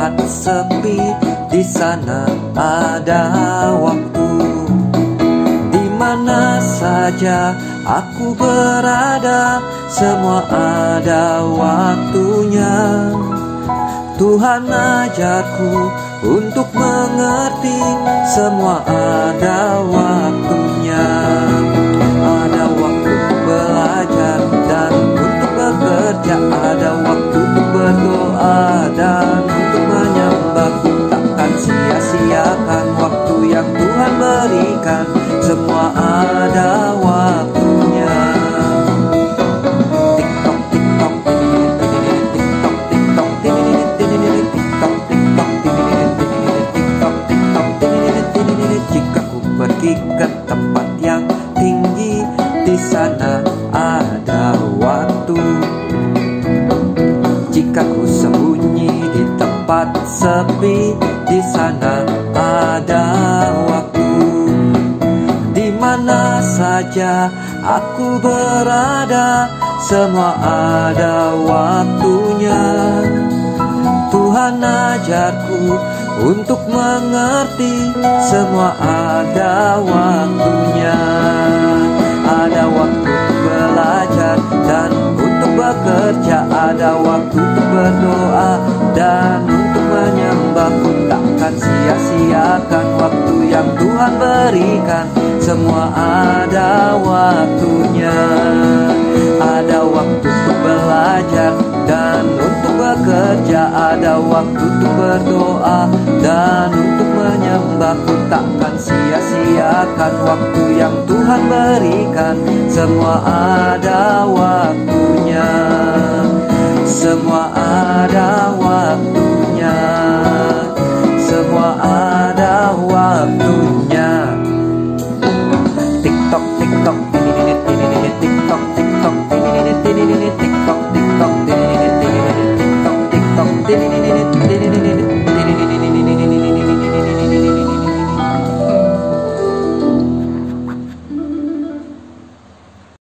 tempat sepi, di sana ada waktu. Di mana saja aku berada, semua ada waktunya. Tuhan ajarku untuk mengerti, semua ada waktunya. Ada waktu belajar dan untuk bekerja, ada waktu untuk berdoa dan untuk menyembahku. Takkan sia-siakan waktu yang Tuhan berikan, semua ada waktunya. Tik-tok, tik-tok, tik-tok, tik-tok, tik-tok, tik-tok, tik-tok. Jika ku pergi ke tempat yang tinggi, di sana ada waktu. Jika ku sembunyi di tempat sepi, di sana ada waktu. Di mana saja aku berada, semua ada waktunya. Tuhan ajarku untuk mengerti, semua ada waktunya. Ada waktu belajar dan untuk bekerja, ada waktu untuk berdoa dan untuk menyembahku. Takkan sia-siakan waktu yang Tuhan berikan, semua ada waktunya. Ada waktu untuk belajar dan untuk bekerja, ada waktu untuk berdoa dan untuk menyembahku. Takkan sia-siakan waktu yang Tuhan berikan, semua ada waktunya. Semua